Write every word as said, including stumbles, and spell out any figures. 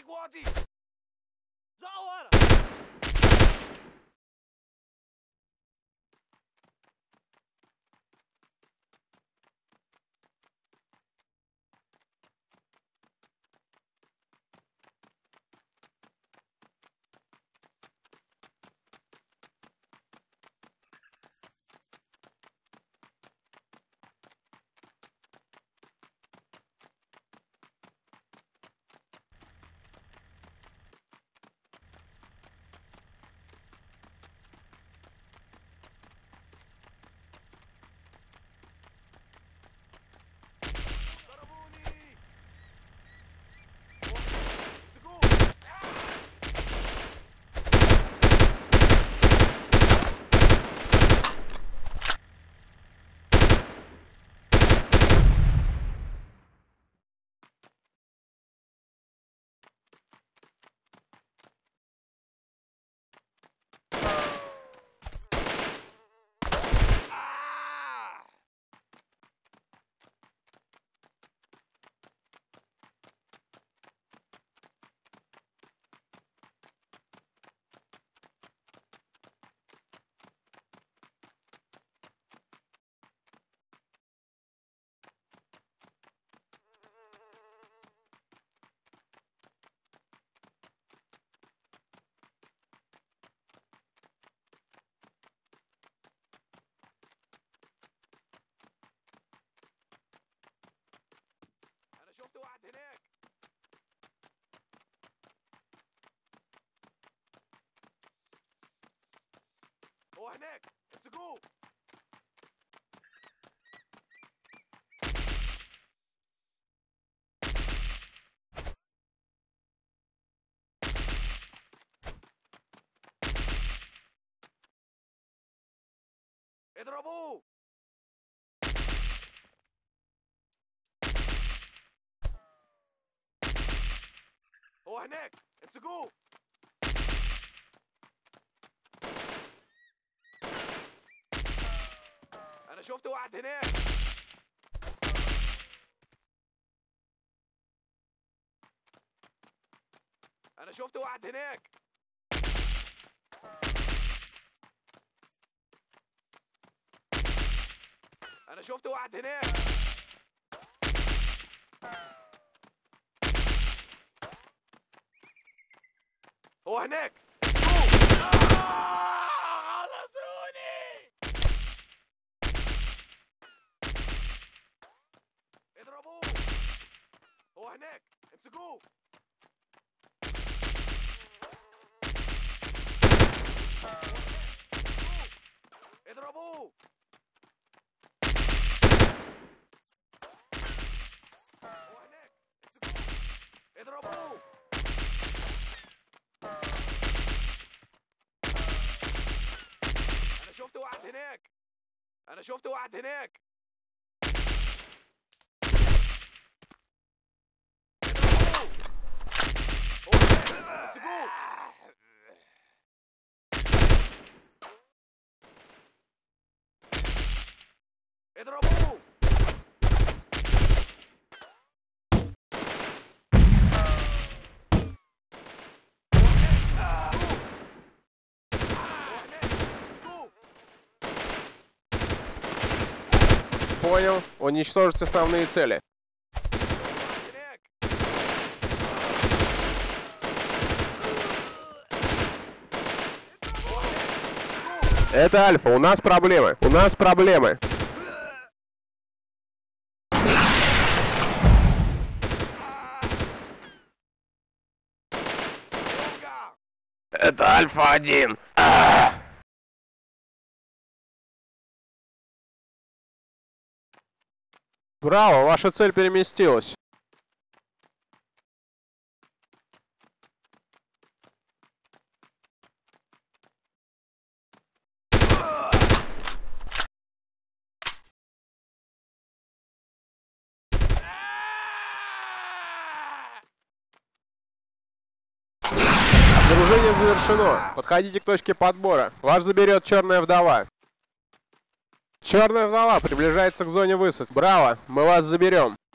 شفت واحد هناك. هو هناك، امسكوه. اضربوه. هو هناك، امسكوه. انا شفت واحد هناك. انا شفت واحد هناك. انا شفت واحد هناك. هو هناك. خلصوني. اضربوه. هو هناك، امسكوه. اضربوه. هو هناك، امسكوه. اضربوه. انا شفت واحد هناك. انا شفت واحد هناك. امسكوه. اضربوه. Понял. Уничтожить основные цели. Это Альфа, у нас проблемы. У нас проблемы. Это Альфа один. Браво, ваша цель переместилась. Обнаружение завершено. Подходите к точке подбора. Вас заберет черная вдова. Черная вдова приближается к зоне высадки. Браво, мы вас заберем.